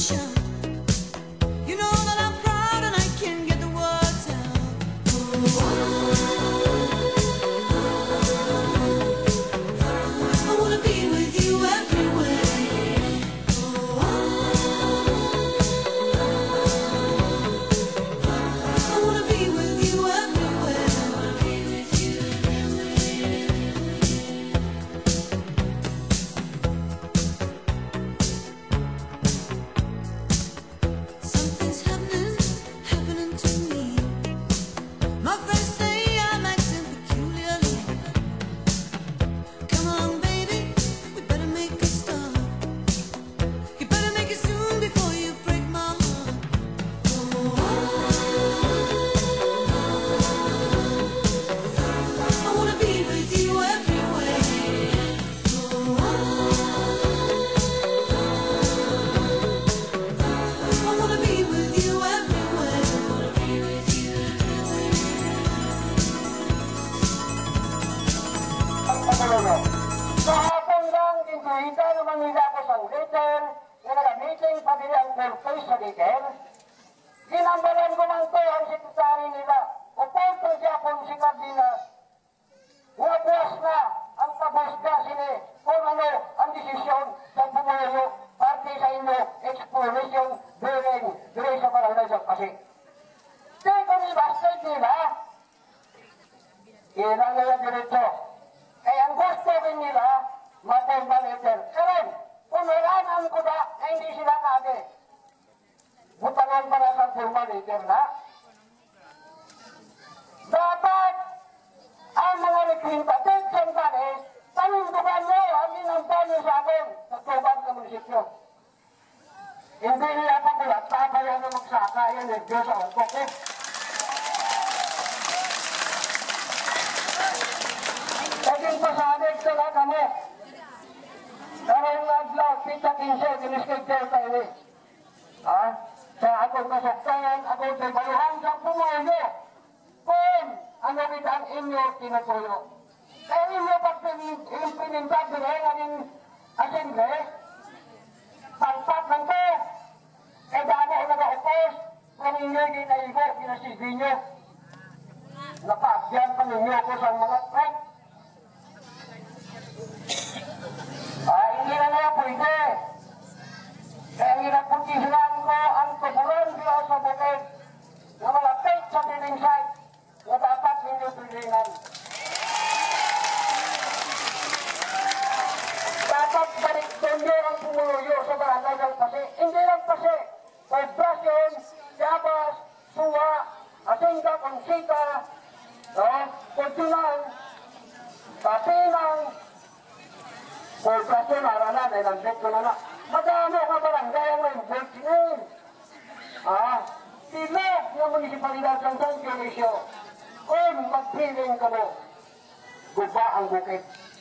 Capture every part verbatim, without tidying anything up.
Kahapon lang, kintuhita naman nila ako sa letter na nag-meeting pa din ang purpose sa letter. Ginambalan ko man to ang sekretary nila. Upon ko siya kung si Cardenas. Nga buwas na ang pabusga sini kung ano ang desisyon sa pumuyo parte sa inyo exploration during during sa barangay sa Pasig. Di kami basket nila. Ilan na yung diretso. Kaya ang gusto rin nila, matemba letter. Karen, pumilanan ko ba na hindi sila kage? Butangan para sa formal letter na. Dapat ang mga representative sa Paris, panindugan nyo ang ginampan nyo sa akin sa tuban ng munisipyo. Hindi nila pa bulat, tabayan na magsaka yan, nagdo sa umpok eh. Naging pasanig sila kami. Karang adlaw, pita kinse, diniskigter tayo eh. Ha? Sa akong kasaktayan, akong tibaluhan sa pumuyo. Kung ano rin ang inyo tinutuyo. Kaya inyo pag pinintag din eh, ngayong assembly, pagpat ng to, eh dami ang nag-opos, kung inyo ginaigo, ginasigi nyo. Napagyan pa ninyo ko sa mga trek. Ah, hindi na na pwede. Kaya ginaputisilan ko ang tuburan nila sa bukid na malapit sa building site na dapat ninyo tulingan. Dapat balik tunyo ang pumuluyo sa barangay ng Pasig. Hindi lang Pasig. Poblasyon, Yabas, Suwa, Asinga, Consita, no? Kuntunan, Kapinang, poblasyon, Aranan, ay nandit ko na na. Madami ka barangay ang nandit ngayon. Ah, sila ng munisipalidad ng San Dionisio. Kung magpiling ka mo, guba ang bukit.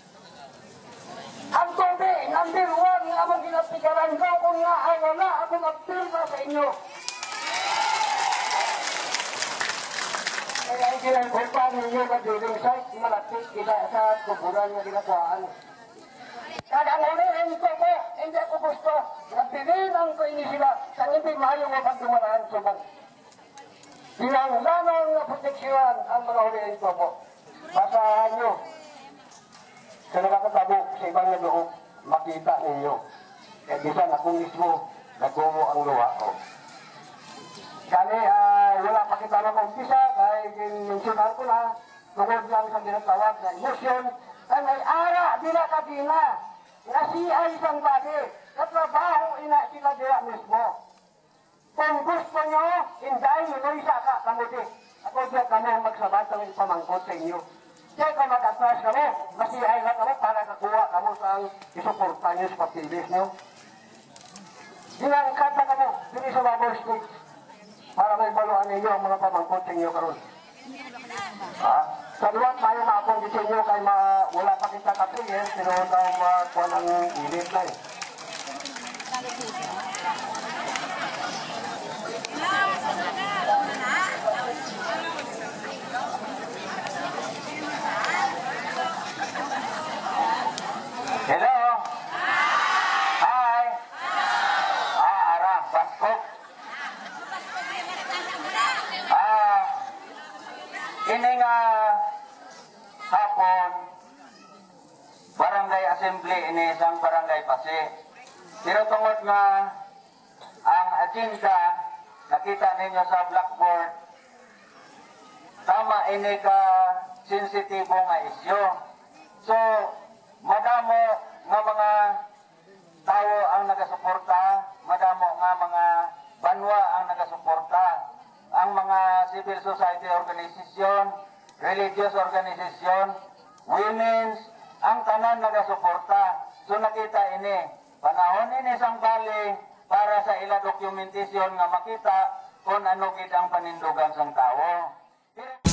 Ang tobe, number one, nga mong ginapikaran ko, kung nga ay wala, ako magpilma sa inyo. Kaya ang kinagulpan ninyo na building site, malapit kita sa kuburan na ginagawa. Kadangunin ko po, hindi ko gusto, nagpilinan ko ini sila, sa hindi maayong mapagdumaraan subang. Pinanglanong na proteksyon ang mga huliin ko po. Basahan nyo. Sa nakakatabo sa ibang nabuok, makita ninyo. Kaya bisan ako mismo, nagbumo ang luha ko. Kani, uh, wala pa kita na kumpisa, kaya mentionan ko na, tungkol lang sa ginatawag na emosyon, ay may ara, bila ka dina, na siya isang bagi, katrabaho ina sila dila mismo. Kung gusto nyo, hinday nyo isa ka, kamuti. Ako diyan kami magsabat ng pamangkot sa inyo. Kaya kung mag-atras kami, masihay na kami para kakuha kamo sa isuporta nyo sa pagtilis nyo. Dinangkat na kamo, dili sa Babor Street, para may baluan ninyo ang mga pamangkot sa inyo karon. Ha? Sa luwat tayo na akong disenyo kay ma, wala pa kita kapigil, pero daw makuha ng init na eh. Hello? Hi? Ah, Ara, assembly ini sang barangay Pasi. Pero tungod nga ang agenda nakita ninyo sa blackboard, tama ini ka sensitibo nga isyu. So, madamo nga mga tao ang nagasuporta, madamo nga mga banwa ang nagasuporta, ang mga civil society organization, religious organization, women's, ang tanan nagasuporta. So nakita ini, panahon ini sang bali para sa ila dokumentasyon nga makita kung ano gid ang panindugan sang tao.